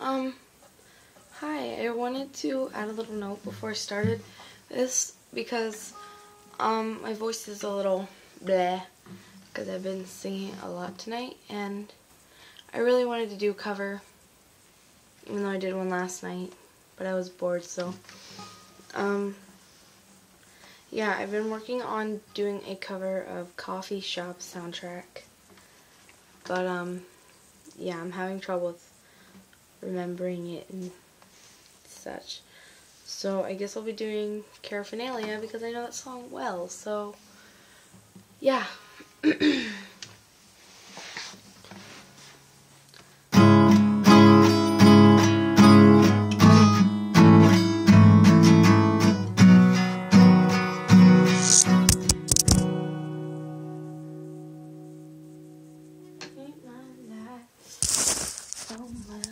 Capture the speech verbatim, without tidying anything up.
Um, hi, I wanted to add a little note before I started this because um, my voice is a little bleh because I've been singing a lot tonight, and I really wanted to do a cover, even though I did one last night, but I was bored, so um, yeah, I've been working on doing a cover of Coffee Shop Soundtrack, but um, yeah, I'm having trouble with remembering it and such. So I guess I'll be doing Paraphernalia because I know that song well. So yeah. Ain't my life, oh my